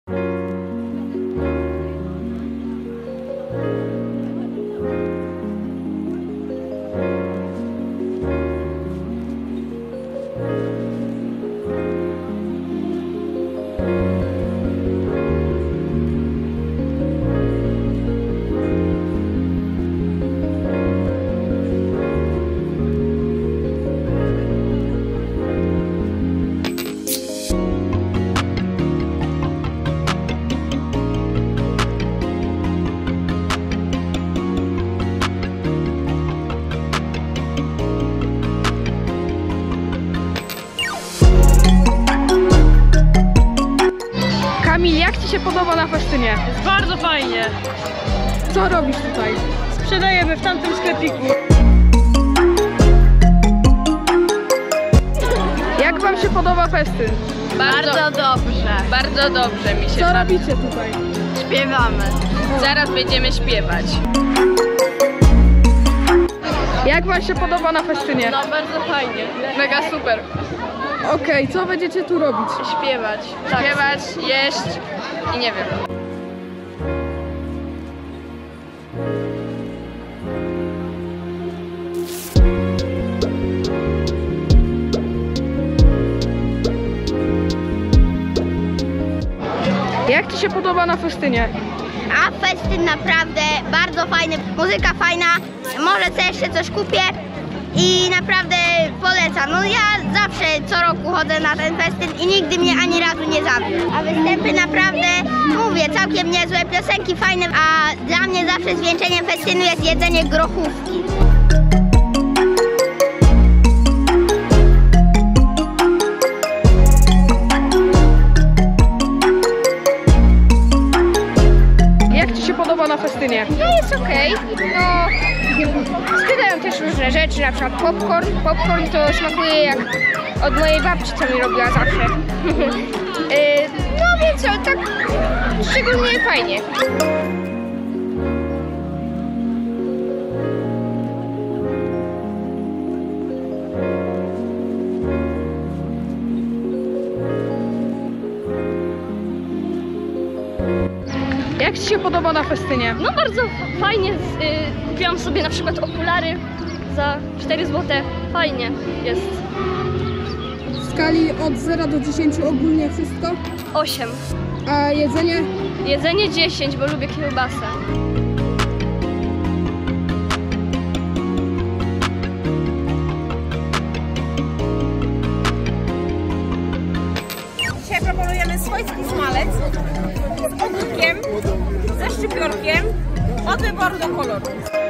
Jak Ci się podoba na festynie? Jest bardzo fajnie. Co robisz tutaj? Sprzedajemy w tamtym sklepiku. Jak Wam się podoba festyn? Bardzo dobrze. Bardzo dobrze mi się Co robicie tutaj? Śpiewamy. Zaraz będziemy śpiewać. Jak Wam się podoba na festynie? No bardzo fajnie. Mega super. Okej, co będziecie tu robić? Śpiewać. Tak. Śpiewać, jeść i nie wiem. Jak Ci się podoba na festynie? A festyn naprawdę bardzo fajny, muzyka fajna, może sobie jeszcze coś kupię i naprawdę polecam. No ja zawsze co roku chodzę na ten festyn i nigdy mnie ani razu nie zawiódł. A występy naprawdę, mówię, całkiem niezłe, piosenki fajne, a dla mnie zawsze zwieńczeniem festynu jest jedzenie grochówki. Jak Ci się podoba na festynie? No jest okej. No, sprzedają też różne rzeczy, na przykład popcorn. Popcorn to smakuje jak od mojej babci, co mi robiła zawsze. No więc tak szczególnie fajnie. Jak Ci się podoba na festynie? No bardzo fajnie. Kupiłam sobie na przykład okulary za 4 zł. Fajnie jest. W skali od 0 do 10 ogólnie wszystko? 8. A jedzenie? Jedzenie 10, bo lubię kiełbasę. Dzisiaj proponujemy swojski smalec z ogórkiem, ze szczypiorkiem, od wyboru do koloru.